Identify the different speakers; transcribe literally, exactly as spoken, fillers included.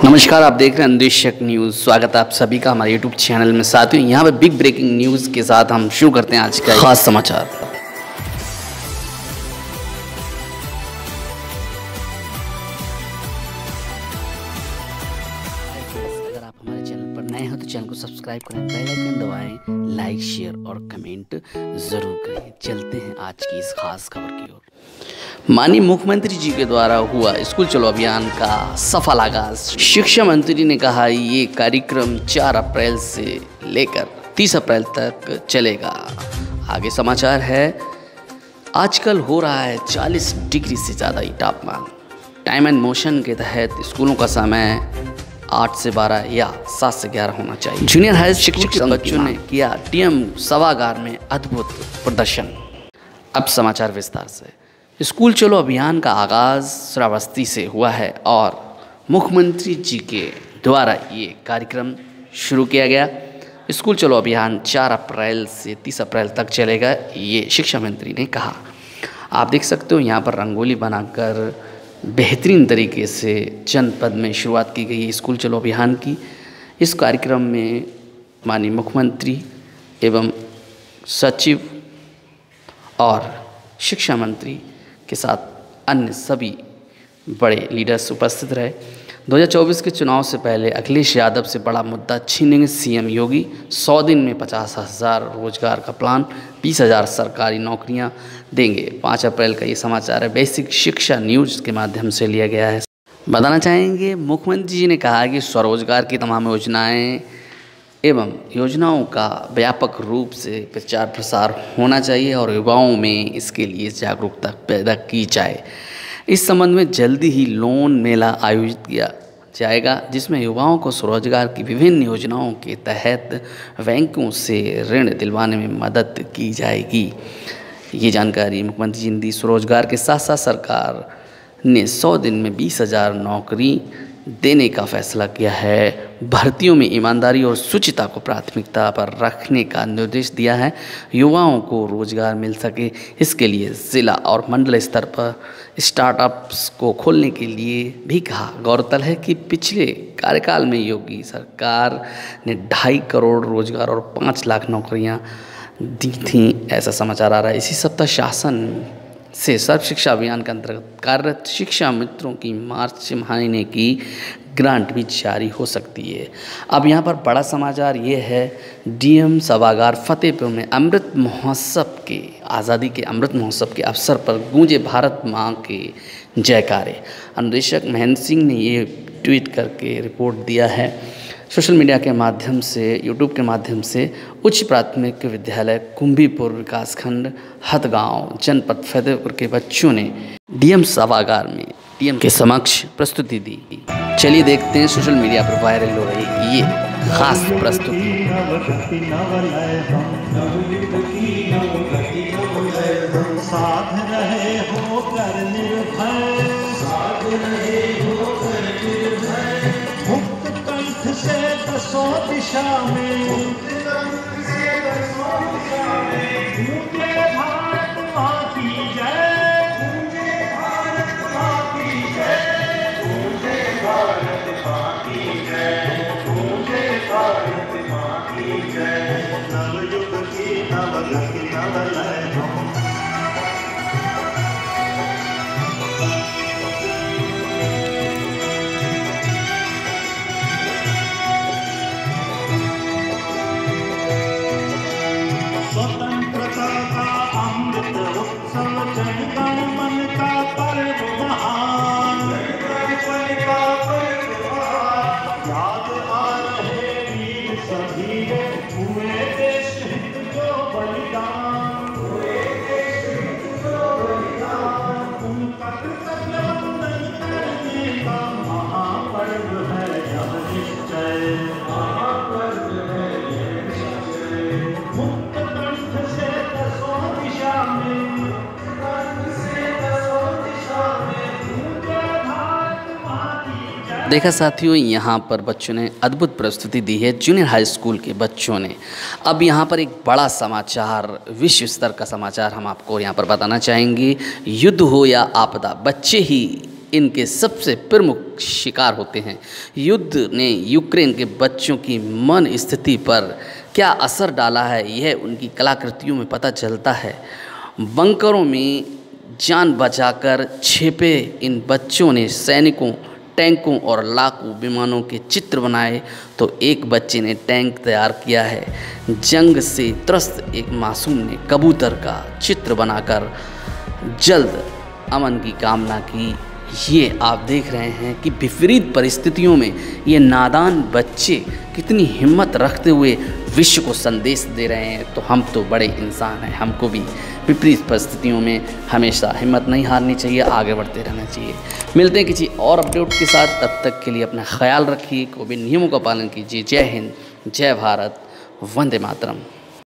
Speaker 1: नमस्कार, आप देख रहे हैं अन्वेषक न्यूज़। स्वागत है आप सभी का हमारे यूट्यूब चैनल में। साथियों, यहाँ पे बिग ब्रेकिंग न्यूज़ के साथ हम शुरू करते हैं आज का खास समाचार। अगर आप हमारे चैनल पर नए हो तो चैनल को सब्सक्राइब करें, बेल आइकन दबाएं, लाइक शेयर और कमेंट जरूर करें। चलते हैं आज की इस खास खबर की ओर। माननीय मुख्यमंत्री जी के द्वारा हुआ स्कूल चलो अभियान का सफल आगाज। शिक्षा मंत्री ने कहा ये कार्यक्रम चार अप्रैल से लेकर तीस अप्रैल तक चलेगा। आगे समाचार है, आजकल हो रहा है चालीस डिग्री से ज़्यादा ही तापमान। टाइम एंड मोशन के तहत स्कूलों का समय आठ से बारह या सात से ग्यारह होना चाहिए। जूनियर हाई शिक्षक बच्चों ने किया डीएम सभागार में अद्भुत प्रदर्शन। अब समाचार विस्तार से। स्कूल चलो अभियान का आगाज़ श्रावस्ती से हुआ है और मुख्यमंत्री जी के द्वारा ये कार्यक्रम शुरू किया गया। स्कूल चलो अभियान चार अप्रैल से तीस अप्रैल तक चलेगा, ये शिक्षा मंत्री ने कहा। आप देख सकते हो यहाँ पर रंगोली बनाकर बेहतरीन तरीके से जनपद में शुरुआत की गई है स्कूल चलो अभियान की। इस कार्यक्रम में माननीय मुख्यमंत्री एवं सचिव और शिक्षा मंत्री के साथ अन्य सभी बड़े लीडर्स उपस्थित रहे। दो हज़ार चौबीस के चुनाव से पहले अखिलेश यादव से बड़ा मुद्दा छीनेंगे सीएम योगी। सौ दिन में पचास हज़ार रोजगार का प्लान, बीस हज़ार सरकारी नौकरियां देंगे। पाँच अप्रैल का ये समाचार है, बेसिक शिक्षा न्यूज़ के माध्यम से लिया गया है। बताना चाहेंगे, मुख्यमंत्री जी ने कहा कि स्वरोजगार की तमाम योजनाएँ एवं योजनाओं का व्यापक रूप से प्रचार प्रसार होना चाहिए और युवाओं में इसके लिए जागरूकता पैदा की जाए। इस संबंध में जल्दी ही लोन मेला आयोजित किया जाएगा, जिसमें युवाओं को स्वरोजगार की विभिन्न योजनाओं के तहत बैंकों से ऋण दिलवाने में मदद की जाएगी। ये जानकारी मुख्यमंत्री जी ने दी। स्वरोजगार के साथ साथ सरकार ने सौ दिन में बीस हज़ार नौकरी देने का फैसला किया है। भर्तियों में ईमानदारी और शुचिता को प्राथमिकता पर रखने का निर्देश दिया है। युवाओं को रोजगार मिल सके, इसके लिए जिला और मंडल स्तर पर स्टार्टअप्स को खोलने के लिए भी कहा। गौरतलब है कि पिछले कार्यकाल में योगी सरकार ने ढाई करोड़ रोजगार और पाँच लाख नौकरियां दी थीं, ऐसा समाचार आ रहा है। इसी सप्ताह शासन से सर्व शिक्षा अभियान के अंतर्गत कार्यरत शिक्षा मित्रों की मार्च महीने की ग्रांट भी जारी हो सकती है। अब यहाँ पर बड़ा समाचार ये है, डीएम सभागार फतेहपुर में अमृत महोत्सव के आज़ादी के अमृत महोत्सव के अवसर पर गूंजे भारत माँ के जयकारे। अन्वेषक महेंद्र सिंह ने ये ट्वीट करके रिपोर्ट दिया है। सोशल मीडिया के माध्यम से, यूट्यूब के माध्यम से उच्च प्राथमिक विद्यालय कुंभीपुर विकासखंड हथगांव जनपद फतेहपुर के बच्चों ने डीएम सभागार में डीएम के समक्ष प्रस्तुति दी। चलिए देखते हैं सोशल मीडिया पर वायरल हो रही ये खास प्रस्तुति।
Speaker 2: दिशा में गूंजे भारत माँ की जय, गूंजे भारत माँ की जय, गूंजे भारत माँ की जय, गूंजे भारत माँ की जय। नवयुग की नवगति नवलय हम
Speaker 1: देखा साथियों, यहाँ पर बच्चों ने अद्भुत प्रस्तुति दी है, जूनियर हाई स्कूल के बच्चों ने। अब यहाँ पर एक बड़ा समाचार, विश्व स्तर का समाचार हम आपको यहाँ पर बताना चाहेंगे। युद्ध हो या आपदा, बच्चे ही इनके सबसे प्रमुख शिकार होते हैं। युद्ध ने यूक्रेन के बच्चों की मन स्थिति पर क्या असर डाला है, यह उनकी कलाकृतियों में पता चलता है। बंकरों में जान बचाकर छिपे इन बच्चों ने सैनिकों, टैंकों और लड़ाकू विमानों के चित्र बनाए तो एक बच्चे ने टैंक तैयार किया है। जंग से त्रस्त एक मासूम ने कबूतर का चित्र बनाकर जल्द अमन की कामना की। ये आप देख रहे हैं कि विपरीत परिस्थितियों में ये नादान बच्चे कितनी हिम्मत रखते हुए विश्व को संदेश दे रहे हैं। तो हम तो बड़े इंसान हैं, हमको भी विपरीत परिस्थितियों में हमेशा हिम्मत नहीं हारनी चाहिए, आगे बढ़ते रहना चाहिए। मिलते हैं किसी और अपडेट के साथ, तब तक के लिए अपना ख्याल रखिए, कोविड नियमों का पालन कीजिए। जय हिंद, जय भारत, वंदे मातरम।